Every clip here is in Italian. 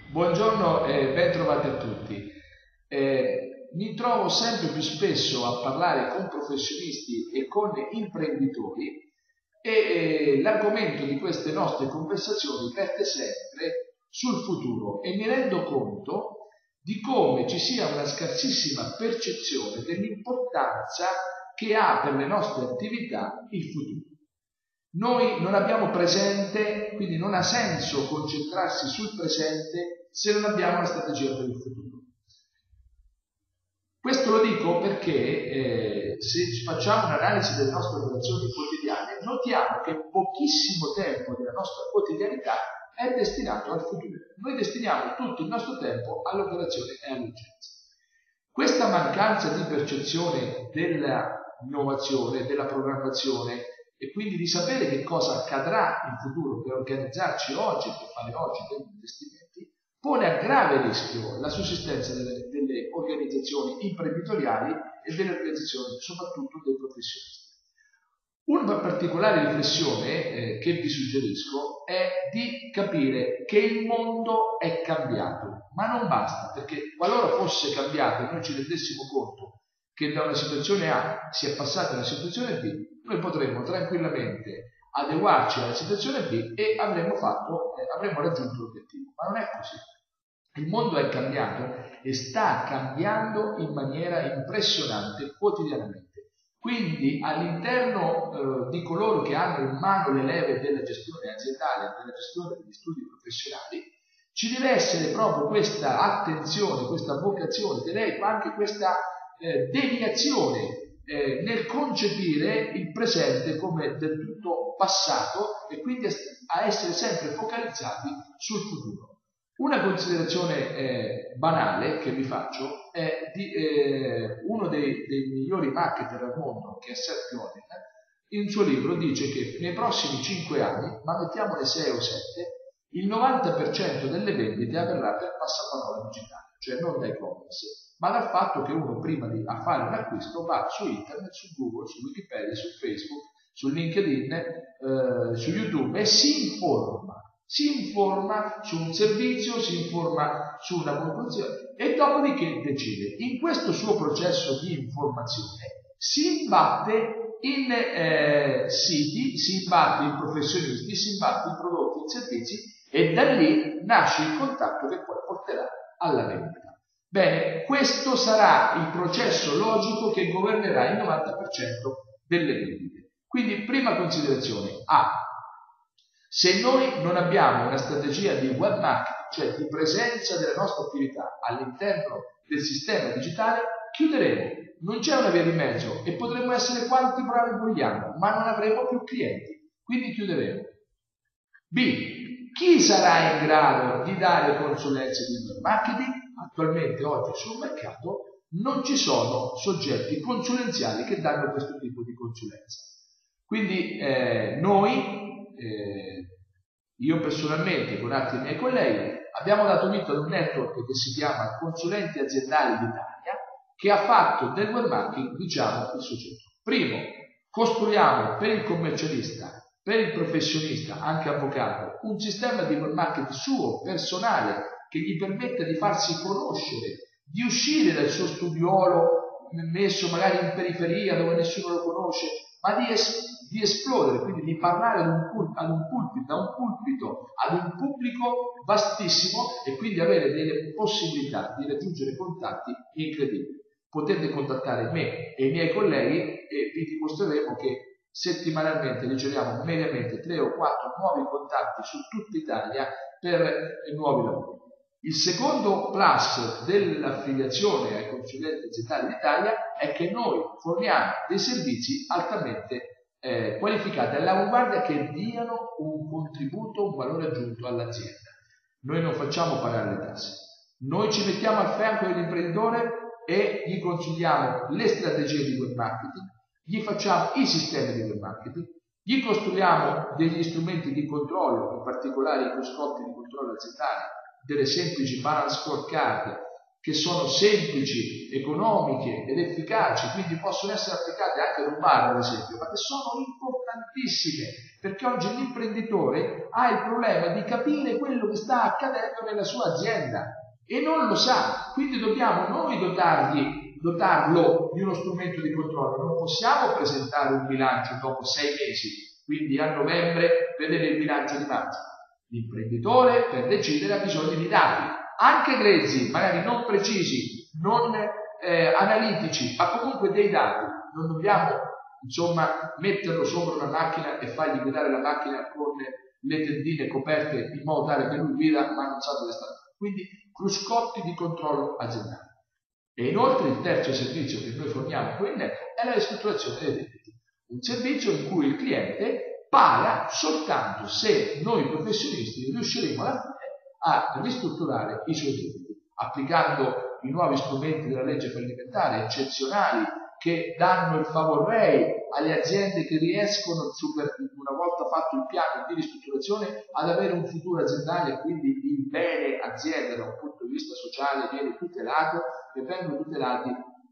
Buongiorno e ben trovati a tutti. Mi trovo sempre più spesso a parlare con professionisti e con imprenditori e l'argomento di queste nostre conversazioni verte sempre sul futuro e mi rendo conto di come ci sia una scarsissima percezione dell'importanza che ha per le nostre attività il futuro. Noi non abbiamo presente, quindi non ha senso concentrarsi sul presente se non abbiamo una strategia per il futuro. Questo lo dico perché se facciamo un'analisi delle nostre operazioni quotidiane, notiamo che pochissimo tempo della nostra quotidianità è destinato al futuro. Noi destiniamo tutto il nostro tempo all'operazione e all'urgenza. Questa mancanza di percezione dell'innovazione, della programmazione e quindi di sapere che cosa accadrà in futuro per organizzarci oggi, per fare oggi degli investimenti, pone a grave rischio la sussistenza delle organizzazioni imprenditoriali e delle organizzazioni soprattutto dei professionisti. Una particolare riflessione che vi suggerisco è di capire che il mondo è cambiato, ma non basta, perché qualora fosse cambiato e noi ci rendessimo conto che da una situazione A si è passata a una situazione B, noi potremmo tranquillamente adeguarci alla situazione B e avremmo raggiunto l'obiettivo. Ma non è così. Il mondo è cambiato e sta cambiando in maniera impressionante quotidianamente. Quindi all'interno di coloro che hanno in mano le leve della gestione aziendale, della gestione degli studi professionali, ci deve essere proprio questa attenzione, questa vocazione, direi anche questa deviazione nel concepire il presente come del tutto passato e quindi a essere sempre focalizzati sul futuro. Una considerazione banale che vi faccio è di uno dei migliori marketer al mondo, che è Seth Godin. In un suo libro dice che nei prossimi 5 anni, ma mettiamone 6 o 7, il 90% delle vendite avverrà per passaparola digitale, cioè non da e-commerce, ma dal fatto che uno prima di fare un acquisto va su internet, su Google, su Wikipedia, su Facebook, su LinkedIn, su YouTube e si informa su un servizio, si informa su una promozione e dopodiché decide. In questo suo processo di informazione si imbatte in siti, si imbatte in professionisti, si imbatte in prodotti, in servizi e da lì nasce il contatto che poi porterà alla vendita. Bene, questo sarà il processo logico che governerà il 90% delle vendite. Quindi, prima considerazione, se noi non abbiamo una strategia di web marketing, cioè di presenza della nostra attività all'interno del sistema digitale, chiuderemo. Non c'è una via di mezzo e potremo essere quanti bravi vogliamo, ma non avremo più clienti. Quindi chiuderemo. B. Chi sarà in grado di dare consulenze di web marketing? Attualmente oggi sul mercato non ci sono soggetti consulenziali che danno questo tipo di consulenza. Quindi io personalmente con altri miei colleghi abbiamo dato vita ad un network che si chiama Consulenti Aziendali d'Italia, che ha fatto del web marketing, diciamo, il suo centro. Primo, costruiamo per il commercialista, per il professionista, anche avvocato, un sistema di web marketing suo, personale, che gli permetta di farsi conoscere, di uscire dal suo studiolo messo magari in periferia dove nessuno lo conosce, ma di esplodere, quindi di parlare da un pulpito ad un pubblico vastissimo e quindi avere delle possibilità di raggiungere contatti incredibili. Potete contattare me e i miei colleghi e vi dimostreremo che settimanalmente riceviamo mediamente 3 o 4 nuovi contatti su tutta Italia per nuovi lavori. Il secondo plus dell'affiliazione ai consulenti aziendali d'Italia è che noi forniamo dei servizi altamente qualificati all'avanguardia che diano un contributo, un valore aggiunto all'azienda. Noi non facciamo pagare le tasse, noi ci mettiamo al fianco dell'imprenditore e gli consigliamo le strategie di web marketing, gli facciamo i sistemi di web marketing, gli costruiamo degli strumenti di controllo, in particolare i cruscotti di controllo aziendale, delle semplici balance scorecard che sono semplici, economiche ed efficaci, quindi possono essere applicate anche ad un bar, ad esempio, ma che sono importantissime, perché oggi l'imprenditore ha il problema di capire quello che sta accadendo nella sua azienda e non lo sa, quindi dobbiamo noi dotarlo di uno strumento di controllo. Non possiamo presentare un bilancio dopo 6 mesi, quindi a novembre vedere il bilancio di marzo. L'imprenditore, per decidere, ha bisogno di dati, anche grezzi, magari non precisi, non analitici, ma comunque dei dati. Non dobbiamo, insomma, metterlo sopra una macchina e fargli guidare la macchina con le tendine coperte in modo tale che lui guida ma non sa dove sta. Quindi cruscotti di controllo aziendale. E inoltre il terzo servizio che noi forniamo con il network è la ristrutturazione dei debiti, un servizio in cui il cliente paga soltanto se noi professionisti riusciremo alla fine a ristrutturare i suoi debiti, applicando i nuovi strumenti della legge fallimentare eccezionali che danno il favor rei alle aziende che riescono, una volta fatto il piano di ristrutturazione, ad avere un futuro aziendale, e quindi il bene azienda da un punto di vista sociale viene tutelato e vengono tutelati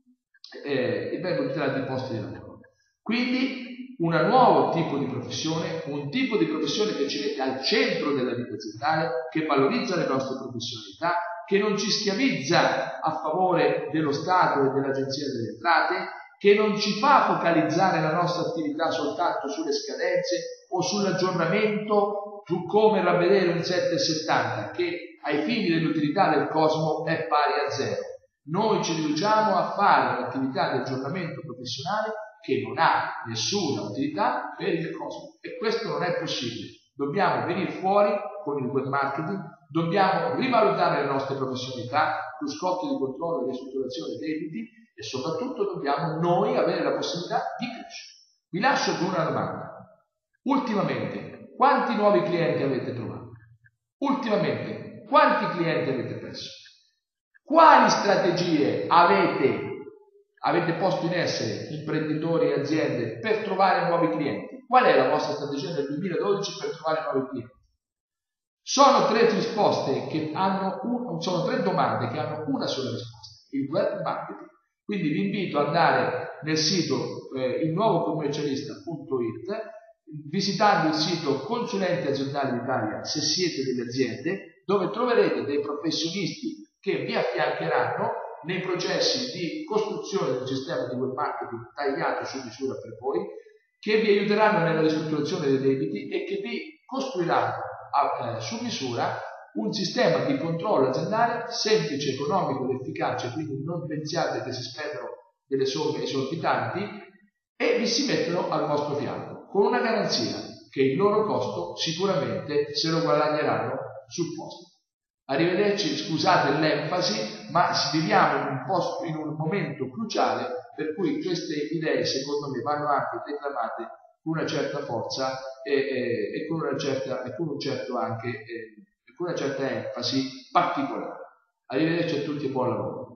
i posti di lavoro. Quindi un nuovo tipo di professione, un tipo di professione che ci mette al centro della vita aziendale, che valorizza le nostre professionalità, che non ci schiavizza a favore dello Stato e dell'Agenzia delle Entrate, che non ci fa focalizzare la nostra attività soltanto sulle scadenze o sull'aggiornamento, su come ravvedere un 770, che ai fini dell'utilità del Cosmo è pari a 0. Noi ci riduciamo a fare un'attività di aggiornamento professionale che non ha nessuna utilità per il Cosmo, e questo non è possibile. Dobbiamo venire fuori con il web marketing, dobbiamo rivalutare le nostre professionalità, cruscotti di controllo e ristrutturazione dei debiti, e soprattutto dobbiamo noi avere la possibilità di crescere. Vi lascio con una domanda. Ultimamente, quanti nuovi clienti avete trovato? Ultimamente, quanti clienti avete perso? Quali strategie avete posto in essere, imprenditori e aziende, per trovare nuovi clienti? Qual è la vostra strategia nel 2012 per trovare nuovi clienti? Sono 3 risposte che sono 3 domande che hanno una sola risposta: il web marketing. Quindi vi invito ad andare nel sito ilnuovocommercialista.it, visitando il sito Consulenti Aziendali d'Italia se siete delle aziende, dove troverete dei professionisti che vi affiancheranno nei processi di costruzione del sistema di web marketing tagliato su misura per voi, che vi aiuteranno nella ristrutturazione dei debiti e che vi costruiranno su misura un sistema di controllo aziendale semplice, economico ed efficace. Quindi non pensiate che si spendono delle somme esorbitanti, e vi si mettono al vostro fianco con una garanzia che il loro costo sicuramente se lo guadagneranno sul posto. Arrivederci, scusate l'enfasi, ma viviamo in un momento cruciale per cui queste idee secondo me vanno anche declamate con una certa forza e con una certa enfasi particolare. Arrivederci a tutti e buon lavoro.